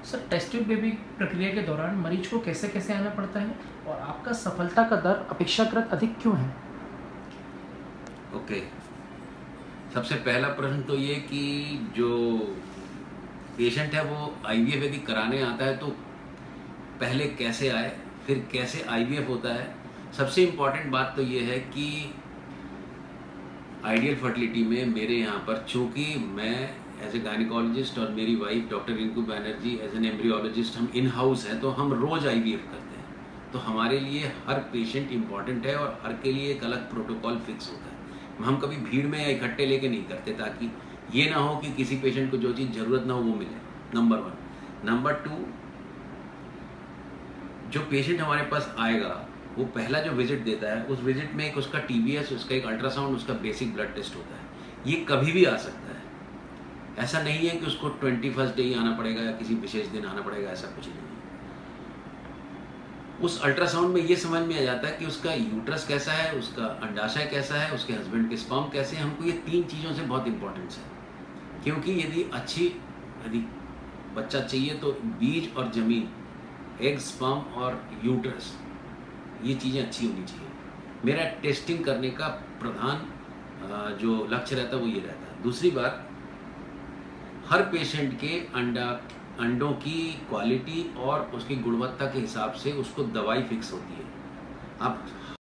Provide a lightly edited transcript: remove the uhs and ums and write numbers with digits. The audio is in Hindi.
सर, टेस्ट ट्यूब बेबी प्रक्रिया के दौरान मरीज को कैसे कैसे आना पड़ता है और आपका सफलता का दर अपेक्षाकृत अधिक क्यों है? ओके। सबसे पहला प्रश्न तो ये कि जो पेशेंट है वो आईवीएफ यदि कराने आता है तो पहले कैसे आए, फिर कैसे आईवीएफ होता है। सबसे इम्पॉर्टेंट बात तो ये है कि आइडियल फर्टिलिटी में मेरे यहाँ पर, चूँकि मैं एज ए गायनिकोलॉजिस्ट और मेरी wife doctor Rinku Banerjee as an embryologist, हम इन हाउस हैं, तो हम रोज़ आईवीएफ करते हैं। तो हमारे लिए हर पेशेंट इम्पॉर्टेंट है और हर के लिए एक अलग प्रोटोकॉल फिक्स होता है। हम कभी भीड़ में या इकट्ठे लेके नहीं करते, ताकि ये ना हो कि किसी पेशेंट को जो चीज़ ज़रूरत ना हो वो मिले, नंबर 1। नंबर 2, जो पेशेंट हमारे पास आएगा वो पहला जो विजिट देता है, उस विजिट में एक उसका टीबीएस, उसका एक अल्ट्रासाउंड, उसका बेसिक ब्लड टेस्ट होता है। ये कभी भी आ सकता है, ऐसा नहीं है कि उसको 21st डे ही आना पड़ेगा या किसी विशेष दिन आना पड़ेगा, ऐसा कुछ नहीं है। उस अल्ट्रासाउंड में ये समझ में आ जाता है कि उसका यूट्रस कैसा है, उसका अंडाशय कैसा है, उसके हस्बैंड के स्पर्म कैसे हैं। हमको ये 3 चीज़ों से बहुत इंपॉर्टेंस है, क्योंकि यदि बच्चा चाहिए तो बीज और जमीन, एग, स्पर्म और यूट्रस, ये चीज़ें अच्छी होनी चाहिए। मेरा टेस्टिंग करने का प्रधान जो लक्ष्य रहता है वो ये रहता है। दूसरी बात, हर पेशेंट के अंडों की क्वालिटी और उसकी गुणवत्ता के हिसाब से उसको दवाई फिक्स होती है। आप